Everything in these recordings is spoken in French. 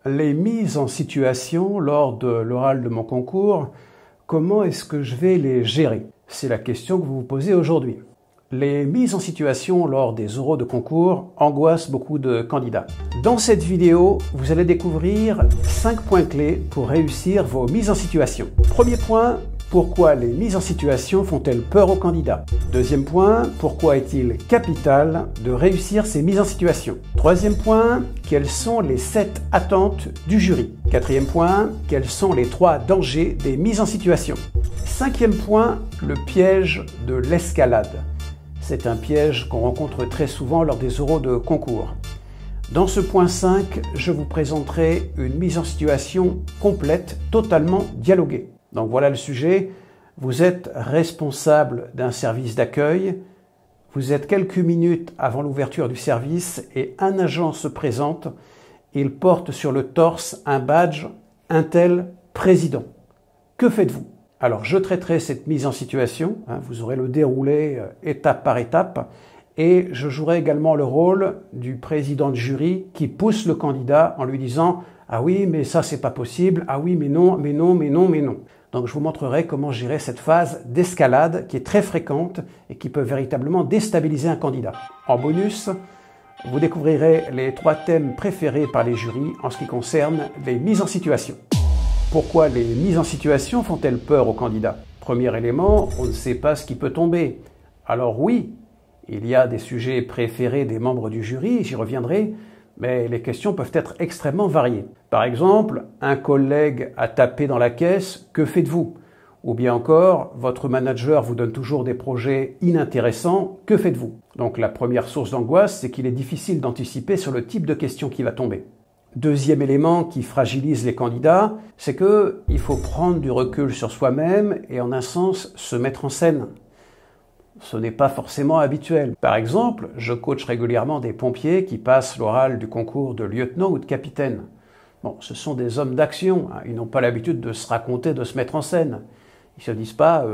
Les mises en situation lors de l'oral de mon concours, comment est-ce que je vais les gérer? C'est la question que vous vous posez aujourd'hui. Les mises en situation lors des oraux de concours angoissent beaucoup de candidats. Dans cette vidéo, vous allez découvrir 5 points clés pour réussir vos mises en situation. Premier point, pourquoi les mises en situation font-elles peur aux candidats? Deuxième point, pourquoi est-il capital de réussir ces mises en situation? Troisième point, quelles sont les 7 attentes du jury? Quatrième point, quels sont les 3 dangers des mises en situation? Cinquième point, le piège de l'escalade. C'est un piège qu'on rencontre très souvent lors des oraux de concours. Dans ce point 5, je vous présenterai une mise en situation complète, totalement dialoguée. Donc voilà le sujet. Vous êtes responsable d'un service d'accueil. Vous êtes quelques minutes avant l'ouverture du service et un agent se présente. Il porte sur le torse un badge « Intel Président ». Que faites-vous? Alors je traiterai cette mise en situation. Vous aurez le déroulé étape par étape. Et je jouerai également le rôle du président de jury qui pousse le candidat en lui disant « Ah oui, mais ça c'est pas possible. Ah oui, mais non, mais non, mais non, mais non ». Donc je vous montrerai comment gérer cette phase d'escalade qui est très fréquente et qui peut véritablement déstabiliser un candidat. En bonus, vous découvrirez les 3 thèmes préférés par les jurys en ce qui concerne les mises en situation. Pourquoi les mises en situation font-elles peur aux candidats? Premier élément, on ne sait pas ce qui peut tomber. Alors oui, il y a des sujets préférés des membres du jury, j'y reviendrai, mais les questions peuvent être extrêmement variées. Par exemple, un collègue a tapé dans la caisse, que faites-vous? Ou bien encore, votre manager vous donne toujours des projets inintéressants, que faites-vous? Donc la première source d'angoisse, c'est qu'il est difficile d'anticiper sur le type de question qui va tomber. Deuxième élément qui fragilise les candidats, c'est qu'il faut prendre du recul sur soi-même et en un sens se mettre en scène. Ce n'est pas forcément habituel. Par exemple, je coach régulièrement des pompiers qui passent l'oral du concours de lieutenant ou de capitaine. Bon, ce sont des hommes d'action, ils n'ont pas l'habitude de se raconter, de se mettre en scène. Ils ne se disent pas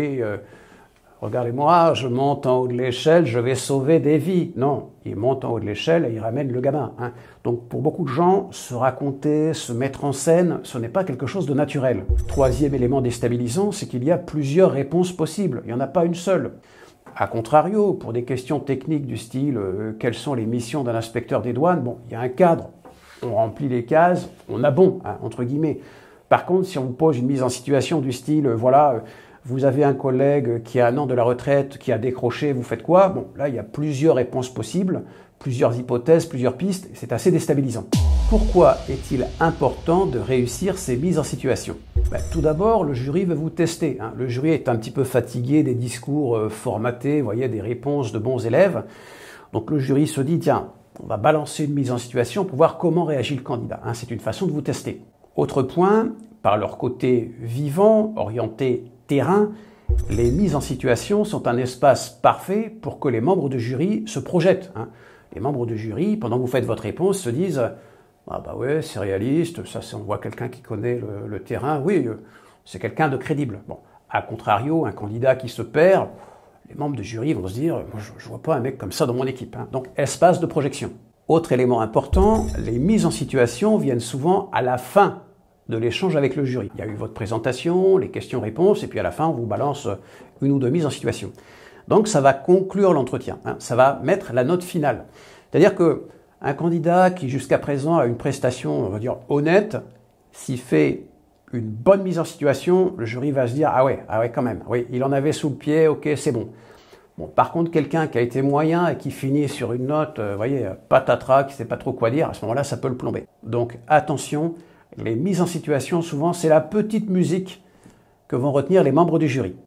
regardez-moi, je monte en haut de l'échelle, je vais sauver des vies. Non, ils montent en haut de l'échelle et ils ramènent le gamin. Donc pour beaucoup de gens, se raconter, se mettre en scène, ce n'est pas quelque chose de naturel. Troisième élément déstabilisant, c'est qu'il y a plusieurs réponses possibles. Il n'y en a pas une seule. A contrario, pour des questions techniques du style quelles sont les missions d'un inspecteur des douanes, bon, il y a un cadre, on remplit les cases, on a bon, entre guillemets. Par contre, si on vous pose une mise en situation du style, vous avez un collègue qui a un an de la retraite, qui a décroché, vous faites quoi? Bon, là, il y a plusieurs réponses possibles, plusieurs hypothèses, plusieurs pistes, c'est assez déstabilisant. Pourquoi est-il important de réussir ces mises en situation? Tout d'abord, le jury veut vous tester. Le jury est un petit peu fatigué des discours formatés, vous voyez, des réponses de bons élèves. Donc le jury se dit, tiens, on va balancer une mise en situation pour voir comment réagit le candidat. C'est une façon de vous tester. Autre point, par leur côté vivant, orienté terrain, les mises en situation sont un espace parfait pour que les membres du jury se projettent. Les membres du jury, pendant que vous faites votre réponse, se disent « Ah bah ouais, c'est réaliste, ça on voit quelqu'un qui connaît le terrain, oui, c'est quelqu'un de crédible. » Bon, à contrario, un candidat qui se perd, les membres du jury vont se dire « Je vois pas un mec comme ça dans mon équipe. » Donc, espace de projection. Autre élément important, les mises en situation viennent souvent à la fin de l'échange avec le jury. Il y a eu votre présentation, les questions-réponses, et puis à la fin, on vous balance une ou deux mises en situation. Donc, ça va conclure l'entretien. Ça va mettre la note finale. C'est-à-dire qu'un candidat qui, jusqu'à présent, a une prestation, on va dire, honnête, s'il fait une bonne mise en situation, le jury va se dire « Ah ouais, quand même. Oui, il en avait sous le pied, ok, c'est bon. » Bon, par contre, quelqu'un qui a été moyen et qui finit sur une note, vous voyez, patatras, qui ne sait pas trop quoi dire, à ce moment-là, ça peut le plomber. Donc, attention, les mises en situation, souvent, c'est la petite musique que vont retenir les membres du jury.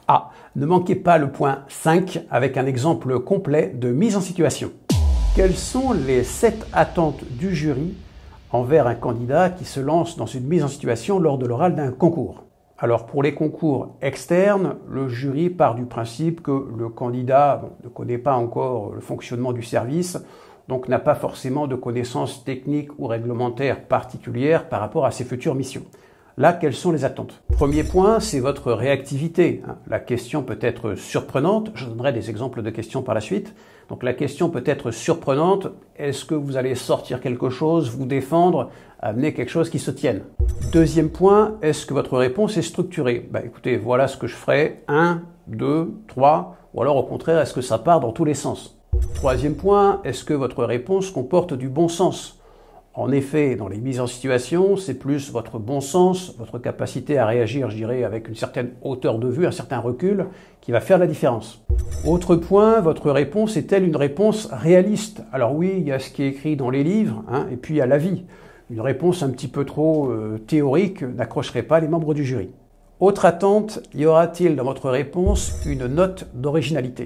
Ne manquez pas le point 5 avec un exemple complet de mise en situation. Quelles sont les 7 attentes du jury envers un candidat qui se lance dans une mise en situation lors de l'oral d'un concours? Alors pour les concours externes, le jury part du principe que le candidat ne connaît pas encore le fonctionnement du service, donc n'a pas forcément de connaissances techniques ou réglementaires particulières par rapport à ses futures missions. Là, quelles sont les attentes? Premier point, c'est votre réactivité. La question peut être surprenante. Je donnerai des exemples de questions par la suite. Donc la question peut être surprenante. Est-ce que vous allez sortir quelque chose, vous défendre, amener quelque chose qui se tienne? Deuxième point, est-ce que votre réponse est structurée? Écoutez, voilà ce que je ferai. 1, 2, 3. Ou alors au contraire, est-ce que ça part dans tous les sens? Troisième point, est-ce que votre réponse comporte du bon sens? En effet, dans les mises en situation, c'est plus votre bon sens, votre capacité à réagir, je dirais, avec une certaine hauteur de vue, un certain recul, qui va faire la différence. Autre point, votre réponse est-elle une réponse réaliste? Alors oui, il y a ce qui est écrit dans les livres, et puis il y a la vie. Une réponse un petit peu trop théorique n'accrocherait pas les membres du jury. Autre attente, y aura-t-il dans votre réponse une note d'originalité?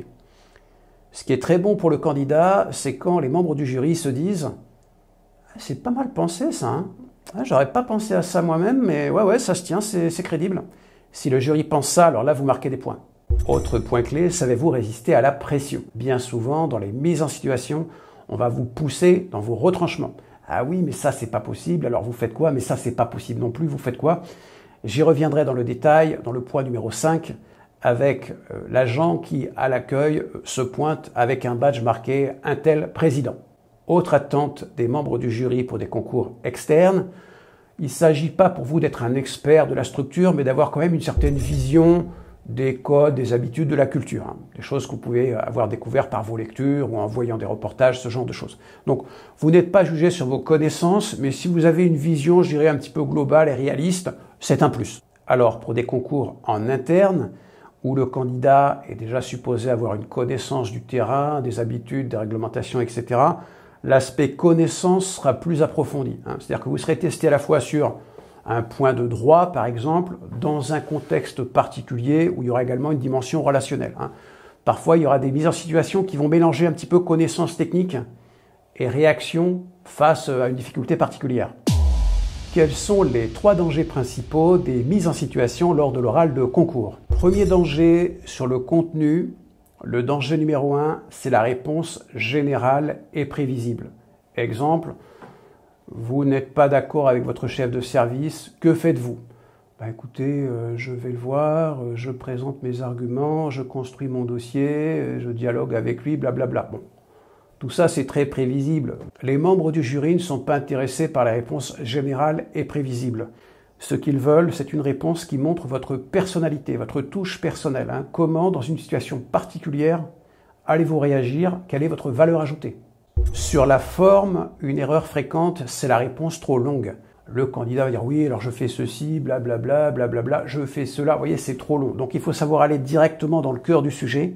Ce qui est très bon pour le candidat, c'est quand les membres du jury se disent « C'est pas mal pensé ça, j'aurais pas pensé à ça moi-même, mais ouais, ça se tient, c'est crédible. » Si le jury pense ça, alors là, vous marquez des points. Autre point clé, savez-vous résister à la pression? Bien souvent, dans les mises en situation, on va vous pousser dans vos retranchements. Ah oui, mais ça, c'est pas possible, alors vous faites quoi? Mais ça, c'est pas possible non plus, vous faites quoi? J'y reviendrai dans le détail, dans le point numéro 5, avec l'agent qui, à l'accueil, se pointe avec un badge marqué « Un tel président ». Autre attente des membres du jury pour des concours externes, il ne s'agit pas pour vous d'être un expert de la structure, mais d'avoir quand même une certaine vision des codes, des habitudes, de la culture. Des choses que vous pouvez avoir découvertes par vos lectures ou en voyant des reportages, ce genre de choses. Donc, vous n'êtes pas jugé sur vos connaissances, mais si vous avez une vision, je dirais, un petit peu globale et réaliste, c'est un plus. Alors, pour des concours en interne, où le candidat est déjà supposé avoir une connaissance du terrain, des habitudes, des réglementations, etc., l'aspect connaissance sera plus approfondi. C'est-à-dire que vous serez testé à la fois sur un point de droit, par exemple, dans un contexte particulier où il y aura également une dimension relationnelle. Parfois, il y aura des mises en situation qui vont mélanger un petit peu connaissance technique et réaction face à une difficulté particulière. Quels sont les 3 dangers principaux des mises en situation lors de l'oral de concours? Premier danger sur le contenu. Le danger numéro 1, c'est la réponse générale et prévisible. Exemple, vous n'êtes pas d'accord avec votre chef de service, que faites-vous? Écoutez, je vais le voir, je présente mes arguments, je construis mon dossier, je dialogue avec lui, blablabla. Bon, tout ça c'est très prévisible. Les membres du jury ne sont pas intéressés par la réponse générale et prévisible. Ce qu'ils veulent, c'est une réponse qui montre votre personnalité, votre touche personnelle. Comment, dans une situation particulière, allez-vous réagir? Quelle est votre valeur ajoutée? Sur la forme, une erreur fréquente, c'est la réponse trop longue. Le candidat va dire « Oui, alors je fais ceci, blablabla, blablabla, je fais cela. » Vous voyez, c'est trop long. Donc il faut savoir aller directement dans le cœur du sujet.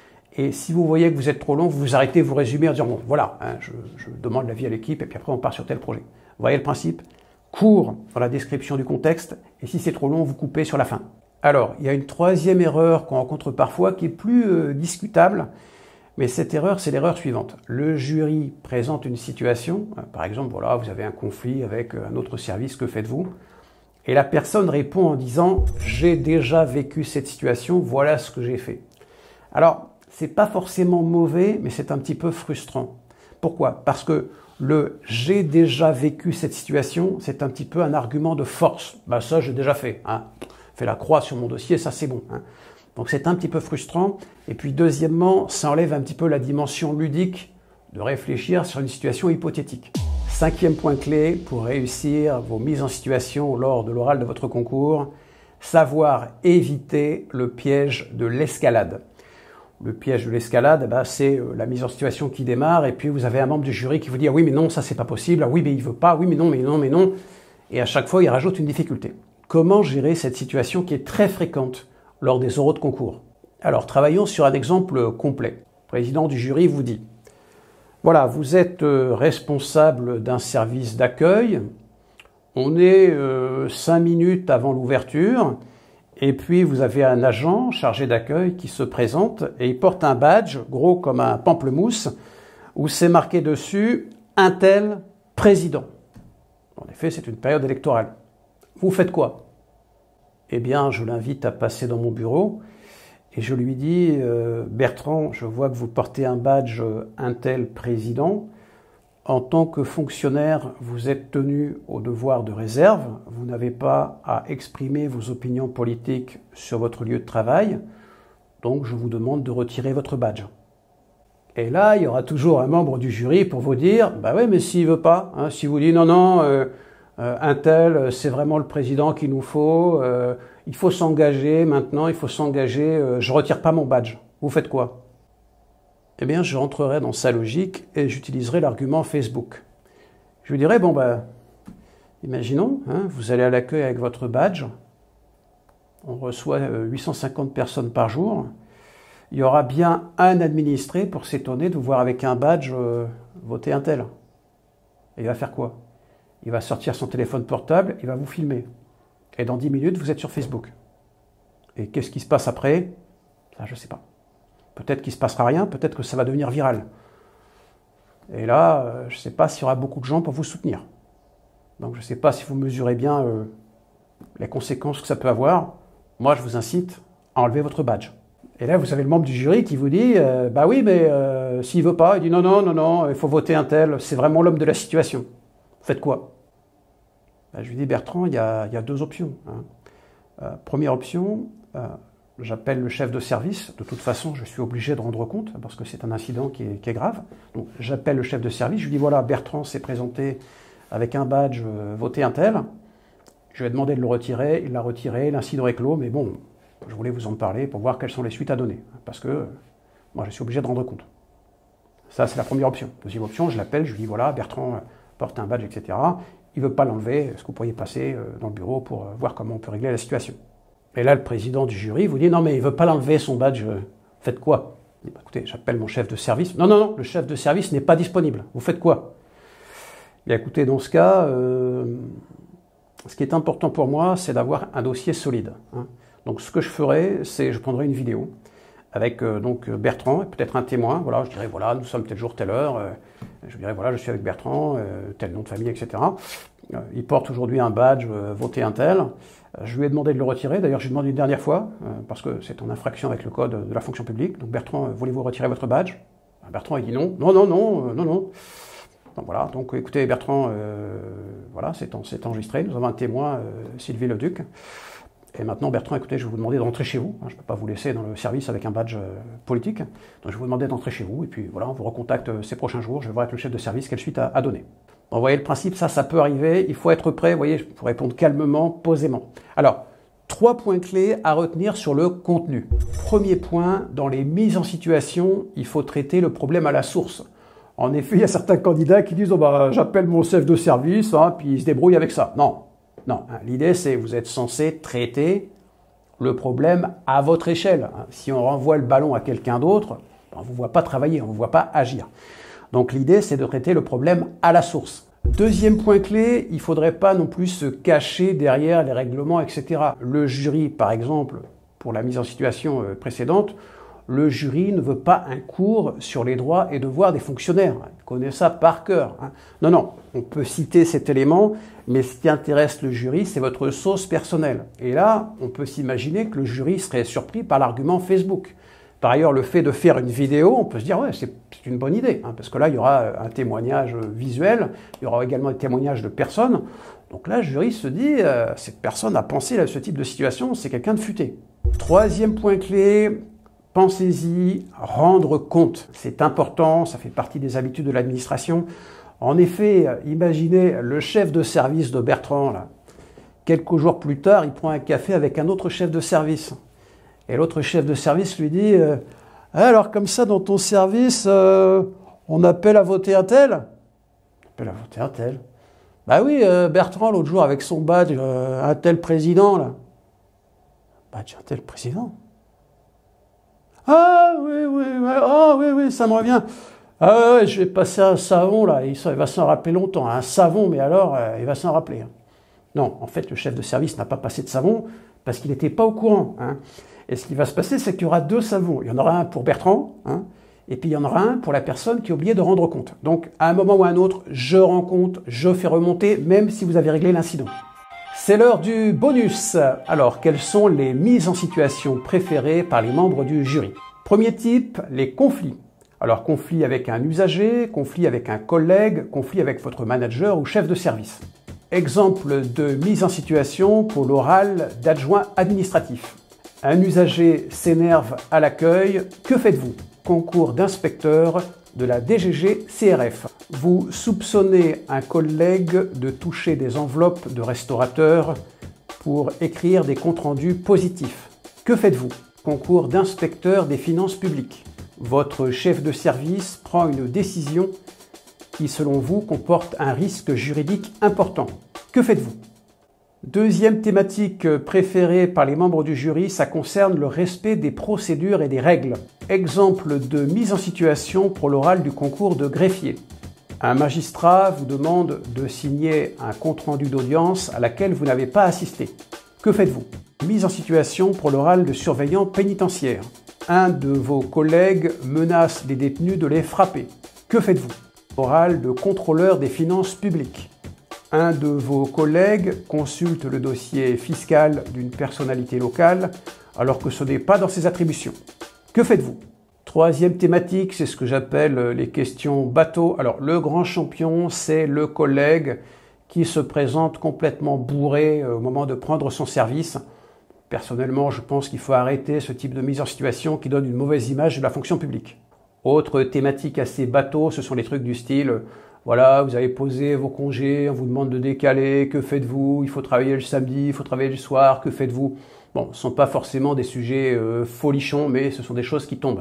Et si vous voyez que vous êtes trop long, vous vous arrêtez, vous résumez en disant « Bon, voilà, je demande l'avis à l'équipe et puis après on part sur tel projet. » Vous voyez le principe? Court dans la description du contexte, et si c'est trop long, vous coupez sur la fin. Alors, il y a une 3e erreur qu'on rencontre parfois qui est plus discutable, mais cette erreur, c'est l'erreur suivante. Le jury présente une situation, par exemple, voilà, vous avez un conflit avec un autre service, que faites-vous? Et la personne répond en disant « J'ai déjà vécu cette situation, voilà ce que j'ai fait ». Alors, c'est pas forcément mauvais, mais c'est un petit peu frustrant. Pourquoi? Parce que le « j'ai déjà vécu cette situation », c'est un petit peu un argument de force. Ça, j'ai déjà fait. Fais la croix sur mon dossier, ça c'est bon. Donc c'est un petit peu frustrant. Et puis deuxièmement, ça enlève un petit peu la dimension ludique de réfléchir sur une situation hypothétique. 5e point clé pour réussir vos mises en situation lors de l'oral de votre concours, savoir éviter le piège de l'escalade. Le piège de l'escalade, c'est la mise en situation qui démarre et puis vous avez un membre du jury qui vous dit « Ah oui, mais non, ça c'est pas possible. Ah oui, mais il veut pas. Oui, mais non, mais non, mais non. » Et à chaque fois, il rajoute une difficulté. Comment gérer cette situation qui est très fréquente lors des oraux de concours? Alors, travaillons sur un exemple complet. Le président du jury vous dit « Voilà, vous êtes responsable d'un service d'accueil. On est 5 minutes avant l'ouverture. » Et puis, vous avez un agent chargé d'accueil qui se présente et il porte un badge, gros comme un pamplemousse, où c'est marqué dessus « Un tel président ». En effet, c'est une période électorale. Vous faites quoi? Eh bien, je l'invite à passer dans mon bureau et je lui dis « Bertrand, je vois que vous portez un badge « Un tel président ». En tant que fonctionnaire, vous êtes tenu au devoir de réserve. Vous n'avez pas à exprimer vos opinions politiques sur votre lieu de travail. Donc, je vous demande de retirer votre badge. Et là, il y aura toujours un membre du jury pour vous dire « Bah oui, mais s'il veut pas, hein, s'il vous dit non, non, un tel, c'est vraiment le président qu'il nous faut, il faut s'engager maintenant, il faut s'engager, je retire pas mon badge. » Vous faites quoi? Eh bien, je rentrerai dans sa logique et j'utiliserai l'argument Facebook. Je lui dirai, bon ben, imaginons, hein, vous allez à l'accueil avec votre badge, on reçoit 850 personnes par jour, il y aura bien un administré pour s'étonner de vous voir avec un badge voter un tel. Et il va faire quoi? Il va sortir son téléphone portable, il va vous filmer. Et dans 10 minutes, vous êtes sur Facebook. Et qu'est-ce qui se passe après? Ça, je ne sais pas. Peut-être qu'il ne se passera rien, peut-être que ça va devenir viral. Et là, je ne sais pas s'il y aura beaucoup de gens pour vous soutenir. Donc je ne sais pas si vous mesurez bien les conséquences que ça peut avoir. Moi, je vous incite à enlever votre badge. Et là, vous avez le membre du jury qui vous dit bah oui, mais s'il ne veut pas, il dit non, non, non, non, il faut voter un tel, c'est vraiment l'homme de la situation. Faites quoi? Ben, je lui dis Bertrand, il y a deux options. Hein. Première option, j'appelle le chef de service. De toute façon, je suis obligé de rendre compte parce que c'est un incident qui est grave. Donc, j'appelle le chef de service. Je lui dis voilà, Bertrand s'est présenté avec un badge voté un tel. Je lui ai demandé de le retirer. Il l'a retiré. L'incident est clos. Mais bon, je voulais vous en parler pour voir quelles sont les suites à donner. Parce que moi, je suis obligé de rendre compte. Ça, c'est la première option. Deuxième option, je l'appelle. Je lui dis voilà, Bertrand porte un badge, etc. Il ne veut pas l'enlever. Est-ce que vous pourriez passer dans le bureau pour voir comment on peut régler la situation? Et là, le président du jury vous dit « Non, mais il ne veut pas l'enlever, son badge. Faites quoi ?» Je dis bah, « Écoutez, j'appelle mon chef de service. »« Non, non, non, le chef de service n'est pas disponible. Vous faites quoi ?» Et écoutez, dans ce cas, ce qui est important pour moi, c'est d'avoir un dossier solide. Hein. Donc, ce que je ferai, c'est je prendrai une vidéo avec donc Bertrand et peut-être un témoin. Voilà, je dirais « Voilà, nous sommes tel jour, telle heure. Je dirais « Voilà, je suis avec Bertrand, tel nom de famille, etc. » Il porte aujourd'hui un badge, voté un tel. Je lui ai demandé de le retirer. D'ailleurs, je lui ai demandé une dernière fois, parce que c'est en infraction avec le code de la fonction publique. Donc, Bertrand, voulez-vous retirer votre badge? Bertrand, il dit non. Non, non, non, non, non. Donc, voilà. Donc, écoutez, Bertrand, voilà, c'est enregistré. Nous avons un témoin, Sylvie Leduc. Et maintenant, Bertrand, écoutez, je vais vous demander de rentrer chez vous. Je ne peux pas vous laisser dans le service avec un badge politique. Donc, je vais vous demander d'entrer chez vous. Et puis, voilà, on vous recontacte ces prochains jours. Je vais voir avec le chef de service quelle suite à donner. Vous voyez le principe, ça peut arriver, il faut être prêt, vous voyez, pour répondre calmement, posément. Alors, 3 points clés à retenir sur le contenu. Premier point, dans les mises en situation, il faut traiter le problème à la source. En effet, il y a certains candidats qui disent oh bah, j'appelle mon chef de service, hein, puis il se débrouille avec ça. Non, non. Hein, l'idée, c'est que vous êtes censé traiter le problème à votre échelle. Hein. Si on renvoie le ballon à quelqu'un d'autre, on ne vous voit pas travailler, on ne vous voit pas agir. Donc l'idée, c'est de traiter le problème à la source. Deuxième point clé, il ne faudrait pas non plus se cacher derrière les règlements, etc. Le jury, par exemple, pour la mise en situation précédente, le jury ne veut pas un cours sur les droits et devoirs des fonctionnaires. Il connaît ça par cœur. Hein. Non, non, on peut citer cet élément, mais ce qui intéresse le jury, c'est votre sauce personnelle. Et là, on peut s'imaginer que le jury serait surpris par l'argument Facebook. Par ailleurs, le fait de faire une vidéo, on peut se dire, ouais, c'est une bonne idée, hein, parce que là, il y aura un témoignage visuel, il y aura également des témoignages de personnes. Donc là, le jury se dit, cette personne a pensé à ce type de situation, c'est quelqu'un de futé. Troisième point clé, pensez-y, rendre compte. C'est important, ça fait partie des habitudes de l'administration. En effet, imaginez le chef de service de Bertrand, là. Quelques jours plus tard, il prend un café avec un autre chef de service. Et l'autre chef de service lui dit alors comme ça dans ton service, on appelle à voter un tel? On appelle à voter un tel. Bah oui, Bertrand l'autre jour avec son badge, un tel président là. Badge un tel président. Ah oui, oui, oui, oh, oui, oui, ça me revient. Ah ouais, je vais passer un savon là, il va s'en rappeler longtemps. Un savon, mais alors, il va s'en rappeler. Non, en fait, le chef de service n'a pas passé de savon parce qu'il n'était pas au courant. Hein. Et ce qui va se passer, c'est qu'il y aura 2 savons. Il y en aura un pour Bertrand, hein, et puis il y en aura un pour la personne qui a oublié de rendre compte. Donc, à un moment ou à un autre, je rends compte, je fais remonter, même si vous avez réglé l'incident. C'est l'heure du bonus. Alors, quelles sont les mises en situation préférées par les membres du jury? Premier type, les conflits. Alors conflit avec un usager, conflit avec un collègue, conflit avec votre manager ou chef de service. Exemple de mise en situation pour l'oral d'adjoint administratif. Un usager s'énerve à l'accueil, que faites-vous? Concours d'inspecteur de la DGG CRF. Vous soupçonnez un collègue de toucher des enveloppes de restaurateurs pour écrire des comptes rendus positifs. Que faites-vous? Concours d'inspecteur des finances publiques. Votre chef de service prend une décision qui, selon vous, comporte un risque juridique important. Que faites-vous? Deuxième thématique préférée par les membres du jury, ça concerne le respect des procédures et des règles. Exemple de mise en situation pour l'oral du concours de greffier. Un magistrat vous demande de signer un compte-rendu d'audience à laquelle vous n'avez pas assisté. Que faites-vous? Mise en situation pour l'oral de surveillant pénitentiaire. Un de vos collègues menace les détenus de les frapper. Que faites-vous? Oral de contrôleur des finances publiques. Un de vos collègues consulte le dossier fiscal d'une personnalité locale alors que ce n'est pas dans ses attributions. Que faites-vous? Troisième thématique, c'est ce que j'appelle les questions bateau. Alors le grand champion, c'est le collègue qui se présente complètement bourré au moment de prendre son service. Personnellement, je pense qu'il faut arrêter ce type de mise en situation qui donne une mauvaise image de la fonction publique. Autre thématique assez bateau, ce sont les trucs du style voilà, vous avez posé vos congés, on vous demande de décaler, que faites-vous? Il faut travailler le samedi, il faut travailler le soir, que faites-vous? Bon, ce ne sont pas forcément des sujets folichons, mais ce sont des choses qui tombent.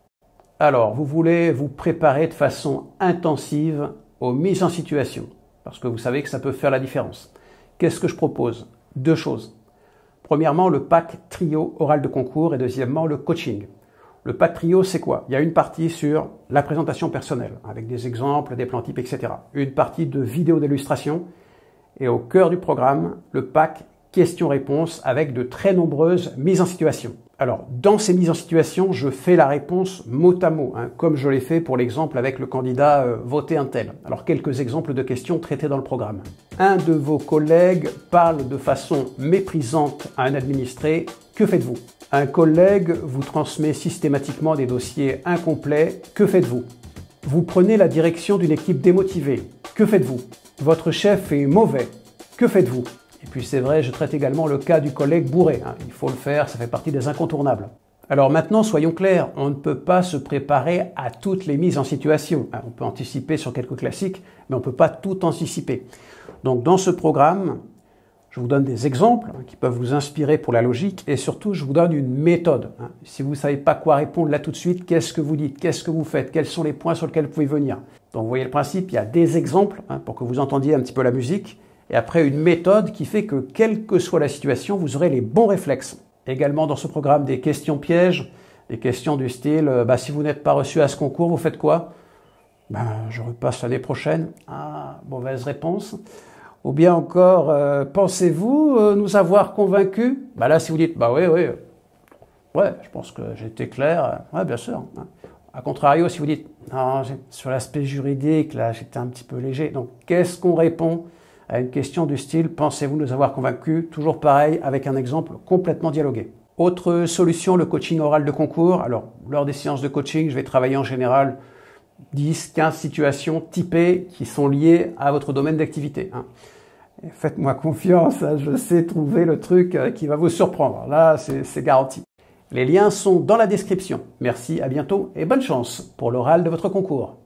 Alors, vous voulez vous préparer de façon intensive aux mises en situation, parce que vous savez que ça peut faire la différence. Qu'est-ce que je propose? Deux choses. Premièrement, le pack trio oral de concours et deuxièmement, le coaching. Le pack trio, c'est quoi? Il y a une partie sur la présentation personnelle, avec des exemples, des plans types, etc. Une partie de vidéos d'illustration. Et au cœur du programme, le pack questions-réponses avec de très nombreuses mises en situation. Alors, dans ces mises en situation, je fais la réponse mot à mot, comme je l'ai fait pour l'exemple avec le candidat voté un tel. Alors, quelques exemples de questions traitées dans le programme. Un de vos collègues parle de façon méprisante à un administré. Que faites-vous? Un collègue vous transmet systématiquement des dossiers incomplets. Que faites-vous? Vous prenez la direction d'une équipe démotivée. Que faites-vous? Votre chef est mauvais. Que faites-vous? Et puis c'est vrai, je traite également le cas du collègue bourré. Il faut le faire, ça fait partie des incontournables. Alors maintenant, soyons clairs, on ne peut pas se préparer à toutes les mises en situation. On peut anticiper sur quelques classiques, mais on ne peut pas tout anticiper. Donc dans ce programme, je vous donne des exemples qui peuvent vous inspirer pour la logique et surtout, je vous donne une méthode. Si vous ne savez pas quoi répondre là tout de suite, qu'est-ce que vous dites? Qu'est-ce que vous faites? Quels sont les points sur lesquels vous pouvez venir? Donc vous voyez le principe, il y a des exemples pour que vous entendiez un petit peu la musique et après une méthode qui fait que quelle que soit la situation, vous aurez les bons réflexes. Également dans ce programme des questions pièges, des questions du style si vous n'êtes pas reçu à ce concours, vous faites quoi? Je repasse l'année prochaine. Ah, mauvaise réponse. Ou bien encore, pensez-vous nous avoir convaincus? Là, si vous dites, oui, je pense que j'ai été clair. Ouais, bien sûr. A contrario, si vous dites, non, sur l'aspect juridique, là, j'étais un petit peu léger. Donc, qu'est-ce qu'on répond à une question du style, pensez-vous nous avoir convaincus? Toujours pareil, avec un exemple complètement dialogué. Autre solution, le coaching oral de concours. Alors, lors des séances de coaching, je vais travailler en général 10, 15 situations typées qui sont liées à votre domaine d'activité. Faites-moi confiance, je sais trouver le truc qui va vous surprendre. Là, c'est garanti. Les liens sont dans la description. Merci, à bientôt et bonne chance pour l'oral de votre concours.